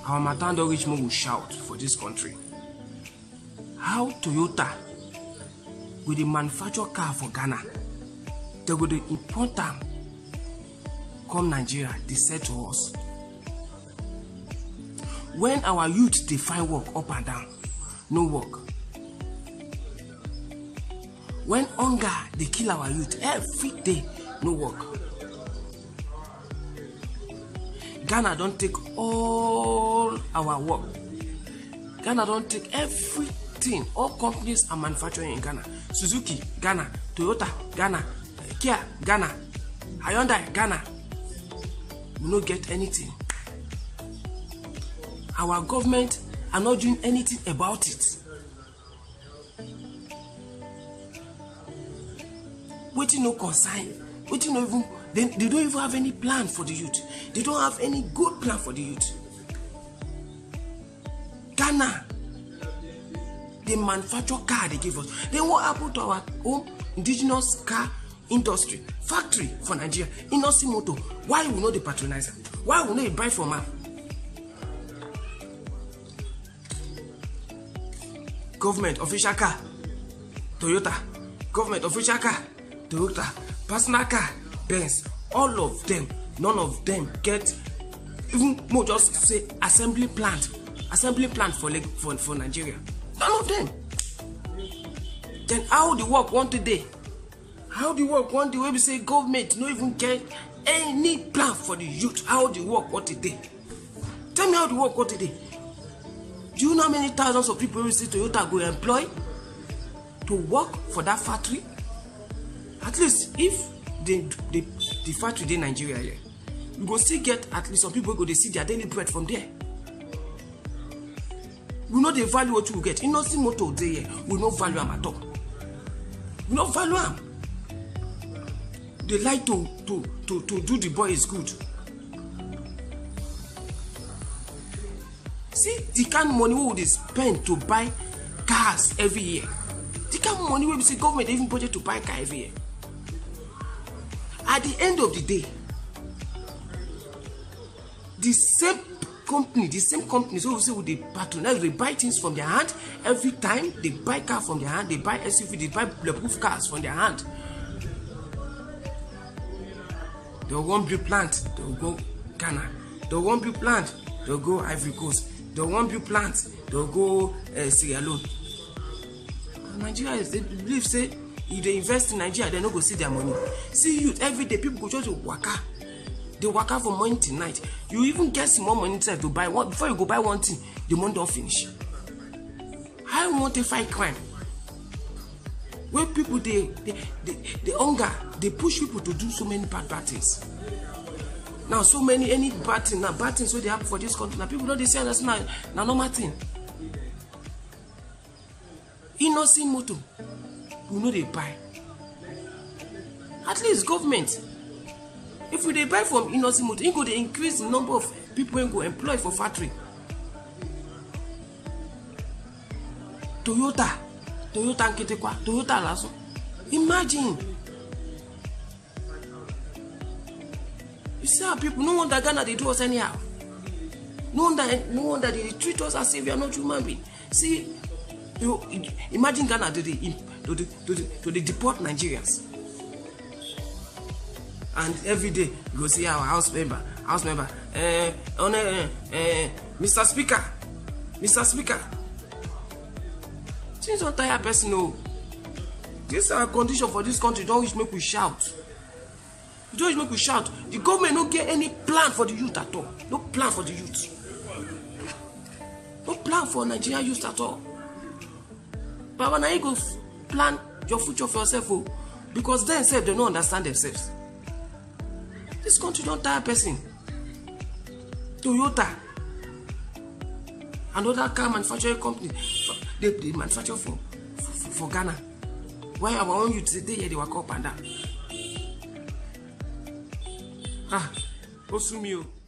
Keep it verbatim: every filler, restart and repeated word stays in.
our Matan don reach, will shout for this country. How Toyota with the manufacture car for Ghana, they go to import them come Nigeria, they said to us. When our youth they find work up and down, no work. When hunger they kill our youth every day, no work. Ghana don't take all our work. Ghana don't take everything. All companies are manufacturing in Ghana. Suzuki, Ghana. Toyota, Ghana. Kia, Ghana. Hyundai, Ghana. We don't get anything. Our government are not doing anything about it. Waiting no concern. Waiting no even. They, they don't even have any plan for the youth. They don't have any good plan for the youth. Ghana, they manufacture car they give us. Then what happened to our own indigenous car industry, factory for Nigeria? Inosi Motor. Why we know they patronize them? Why we know they buy from them? Government official car, Toyota. Government official car, Toyota. Personal car, Benz. All of them, none of them get even more just say assembly plant, assembly plant for for for Nigeria. None of them. Then how the work one today? How the work one day? Where we say government no even get any plan for the youth. How the work what today? Tell me how the work what today? Do you know how many thousands of people we see Toyota go employ to work for that factory? At least if the the, the factory in Nigeria here, we go still get at least some people go they see their daily bread from there. We know the value what you get. Inosi Motor there, we no value them at all. We no value them. They like to to to to do the boy is good. See the kind of money we would spend to buy cars every year. The kind of money we see government even budget to buy car every year. At the end of the day, the same company, the same companies who say with the patronize, they buy things from their hand every time. They buy car from their hand, they buy S U V, they buy bulletproof cars from their hand. They won't build plant, they'll go Ghana. They won't build plant, they'll go Ivory Coast. They won't build plant, they'll go uh, Sierra Leone. Nigeria is, they believe say if they invest in Nigeria, they don't go see their money. See youth every day, people go just to waka. They waka from morning till night. You even get some more money to buy one. Before you go buy one thing, the money don't finish. How you want to fight crime? Where people they they they, they hunger, they push people to do so many bad bad things. Now so many any bad thing, now bad things so they happen for this country. Now people don't they say that's not a normal thing. Inosi Motor, we know they buy. At least government. If we they buy from Inosi Motor, it could increase the number of people who go employ for factory. Toyota, Toyota Nketekwa, Toyota Lasso. Imagine. You see how people, no wonder Ghana they do us anyhow. No wonder, no wonder they treat us as if we are not human beings. See, you imagine Ghana do they do they, do they, do they deport Nigerians. And every day you go see our house member, house member, uh, uh, uh, Mister Speaker, Mister Speaker. Things don't tire person no. This is our condition for this country. Don't wish make we shout. Don't wish make we shout. The government don't get any plan for the youth at all. No plan for the youth. No plan for Nigerian youth at all. But when I go plan your future for yourself, oh, because they themselves they don't understand themselves. This country don't tire person. Toyota, another car manufacturing company, they, they manufacture for, for for Ghana. Why our own youth today here they work up and down? Ah, Osumio.